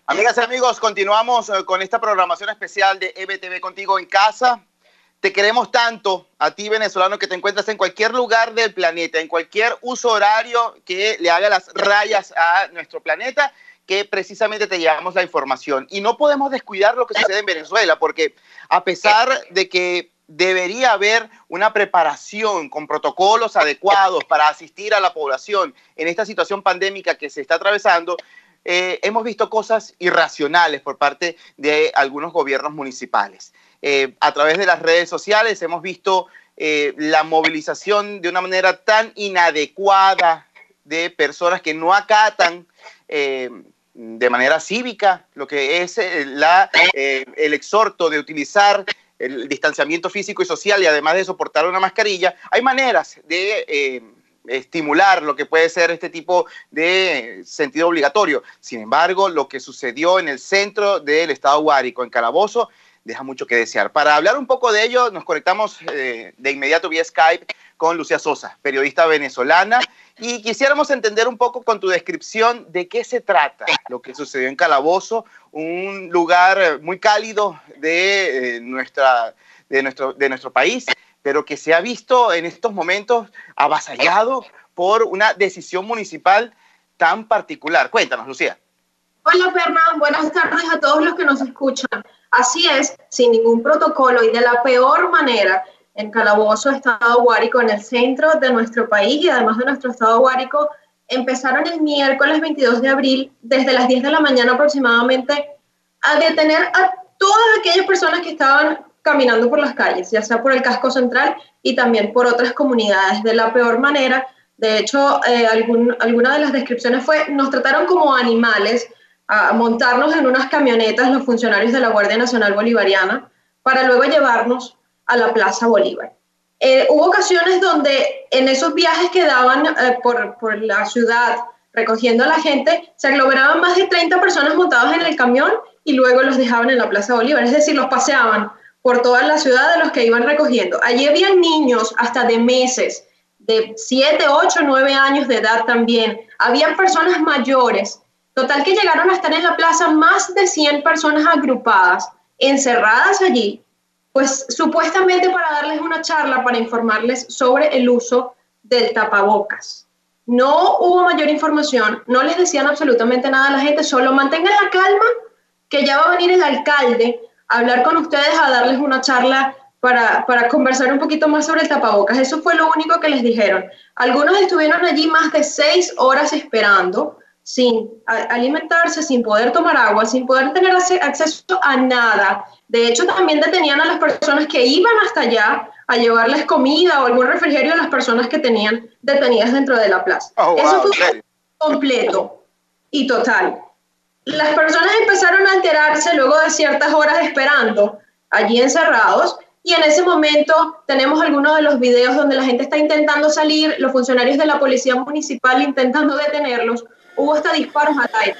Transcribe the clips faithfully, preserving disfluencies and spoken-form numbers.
Amigas y amigos, continuamos eh, con esta programación especial de E B T V Contigo en Casa. Te queremos tanto a ti, venezolano, que te encuentras en cualquier lugar del planeta, en cualquier uso horario que le haga las rayas a nuestro planeta, que precisamente te llevamos la información. Y no podemos descuidar lo que sucede en Venezuela, porque a pesar de que debería haber una preparación con protocolos adecuados para asistir a la población en esta situación pandémica que se está atravesando, eh, hemos visto cosas irracionales por parte de algunos gobiernos municipales. Eh, a través de las redes sociales hemos visto eh, la movilización de una manera tan inadecuada de personas que no acatan eh, de manera cívica lo que es eh, la, eh, el exhorto de utilizar el distanciamiento físico y social, y además de soportar una mascarilla. Hay maneras de eh, estimular lo que puede ser este tipo de sentido obligatorio. Sin embargo, lo que sucedió en el centro del estado Guárico, en Calabozo, deja mucho que desear. Para hablar un poco de ello, nos conectamos eh, de inmediato vía Skype con Lucía Sosa, periodista venezolana, y quisiéramos entender un poco con tu descripción de qué se trata lo que sucedió en Calabozo, un lugar muy cálido de, eh, nuestra, de, nuestro, de nuestro país, pero que se ha visto en estos momentos avasallado por una decisión municipal tan particular. Cuéntanos, Lucía. Hola, Fernán. Buenas tardes a todos los que nos escuchan. Así es, sin ningún protocolo y de la peor manera, en Calabozo, estado Guárico, en el centro de nuestro país y además de nuestro estado Guárico, empezaron el miércoles veintidós de abril, desde las diez de la mañana aproximadamente, a detener a todas aquellas personas que estaban caminando por las calles, ya sea por el casco central y también por otras comunidades, de la peor manera. De hecho, eh, algún, alguna de las descripciones fue, nos trataron como animales, a montarnos en unas camionetas los funcionarios de la Guardia Nacional Bolivariana para luego llevarnos a la Plaza Bolívar. Eh, hubo ocasiones donde en esos viajes que daban eh, por, por la ciudad recogiendo a la gente, se aglomeraban más de treinta personas montadas en el camión y luego los dejaban en la Plaza Bolívar, es decir, los paseaban por toda la ciudad de los que iban recogiendo. Allí habían niños hasta de meses, de siete, ocho, nueve años de edad también. Habían personas mayores. Total que llegaron a estar en la plaza más de cien personas agrupadas, encerradas allí, pues supuestamente para darles una charla, para informarles sobre el uso del tapabocas. No hubo mayor información, no les decían absolutamente nada a la gente, solo mantengan la calma, que ya va a venir el alcalde a hablar con ustedes, a darles una charla para, para conversar un poquito más sobre el tapabocas. Eso fue lo único que les dijeron. Algunos estuvieron allí más de seis horas esperando, sin alimentarse, sin poder tomar agua, sin poder tener acceso a nada. De hecho, también detenían a las personas que iban hasta allá a llevarles comida o algún refrigerio a las personas que tenían detenidas dentro de la plaza. Oh, wow, eso fue okay. Completo y total. Las personas empezaron a enterarse luego de ciertas horas esperando, allí encerrados, y en ese momento tenemos algunos de los videos donde la gente está intentando salir, los funcionarios de la policía municipal intentando detenerlos. Hubo hasta disparos al aire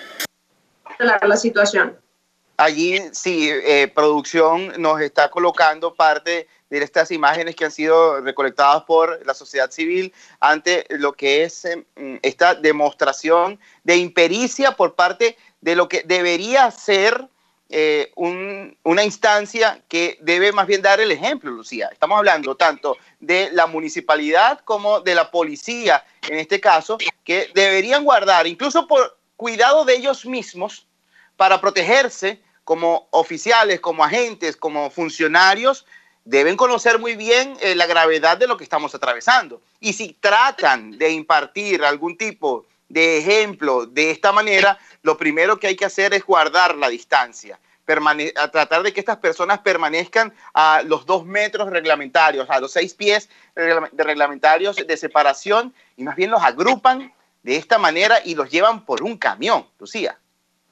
para la situación. Allí sí, eh, producción nos está colocando parte de estas imágenes que han sido recolectadas por la sociedad civil ante lo que es eh, esta demostración de impericia por parte de lo que debería ser eh, un, una instancia que debe más bien dar el ejemplo, Lucía. Estamos hablando tanto de la municipalidad como de la policía, en este caso, que deberían guardar, incluso por cuidado de ellos mismos, para protegerse como oficiales, como agentes, como funcionarios, deben conocer muy bien eh, la gravedad de lo que estamos atravesando. Y si tratan de impartir algún tipo de ejemplo de esta manera, lo primero que hay que hacer es guardar la distancia, permane- a tratar de que estas personas permanezcan a los dos metros reglamentarios, a los seis pies regla- de reglamentarios de separación, y más bien los agrupan de esta manera y los llevan por un camión, Lucía.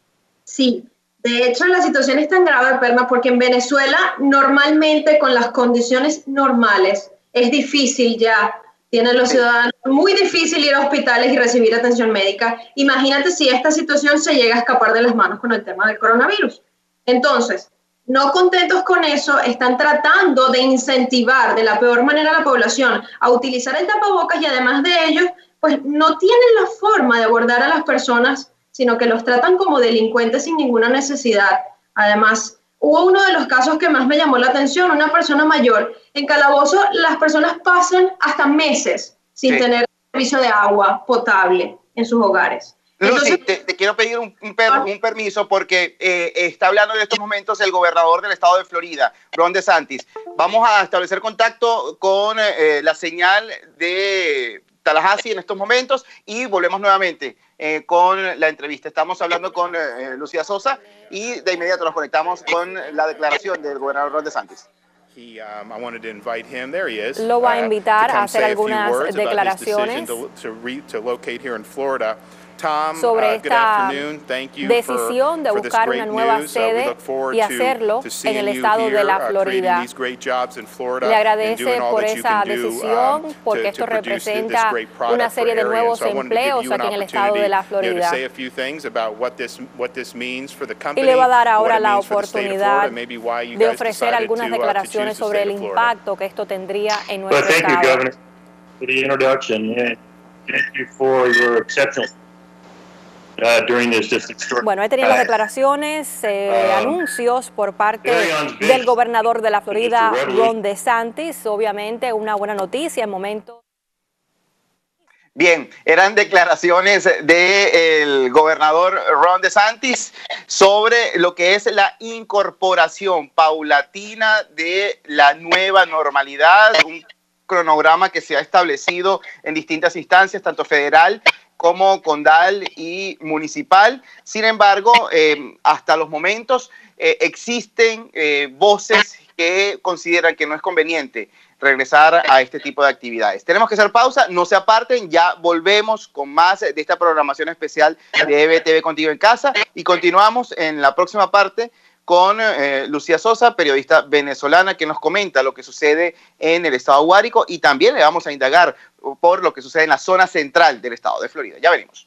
Sí. De hecho, la situación es tan grave, Perma, porque en Venezuela normalmente con las condiciones normales es difícil ya, tienen los ciudadanos muy difícil ir a hospitales y recibir atención médica. Imagínate si esta situación se llega a escapar de las manos con el tema del coronavirus. Entonces, no contentos con eso, están tratando de incentivar de la peor manera a la población a utilizar el tapabocas y además de ello, pues no tienen la forma de abordar a las personas sino que los tratan como delincuentes sin ninguna necesidad. Además, hubo uno de los casos que más me llamó la atención, una persona mayor. En Calabozo las personas pasan hasta meses sin sí. tener servicio de agua potable en sus hogares. Entonces, Lucy, te, te quiero pedir un, un, per, un permiso porque eh, está hablando en estos momentos el gobernador del estado de Florida, Ron DeSantis. Vamos a establecer contacto con eh, la señal de Tallahassee en estos momentos y volvemos nuevamente eh, con la entrevista. Estamos hablando con eh, Lucía Sosa y de inmediato nos conectamos con la declaración del gobernador Ron DeSantis. He, um, I wanted to invite him. There he is. Lo va a invitar uh, a hacer algunas declaraciones to, to, re, to locate here in Florida. Tom, sobre uh, esta decisión de buscar una nueva sede y hacerlo en el estado de la Florida. Le agradece por esa decisión, porque esto representa una serie de nuevos empleos aquí en el estado de la Florida. Y le va a dar ahora la oportunidad de ofrecer algunas declaraciones sobre el impacto que esto tendría en nuestro estado. Uh, during this, this bueno, he tenido las declaraciones, eh, uh, anuncios por parte del gobernador de la Florida, Ron DeSantis. Obviamente una buena noticia en momento. Bien, eran declaraciones del gobernador Ron DeSantis sobre lo que es la incorporación paulatina de la nueva normalidad, un cronograma que se ha establecido en distintas instancias, tanto federal como condal y municipal. Sin embargo, eh, hasta los momentos eh, existen eh, voces que consideran que no es conveniente regresar a este tipo de actividades. Tenemos que hacer pausa, no se aparten, ya volvemos con más de esta programación especial de E B T V Contigo en Casa y continuamos en la próxima parte con eh, Lucía Sosa, periodista venezolana, que nos comenta lo que sucede en el estado de Guárico y también le vamos a indagar por lo que sucede en la zona central del estado de Florida. Ya venimos.